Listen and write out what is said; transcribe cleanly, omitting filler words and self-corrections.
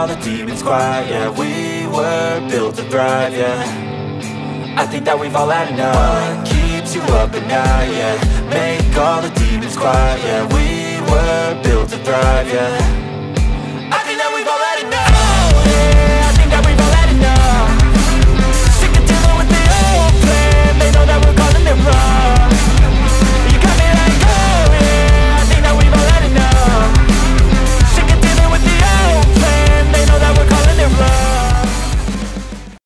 all the demons quiet, yeah. We were built to thrive, yeah. I think that we've all had enough. What keeps you up at night, yeah. Make all the demons quiet, yeah. We were built to thrive, yeah.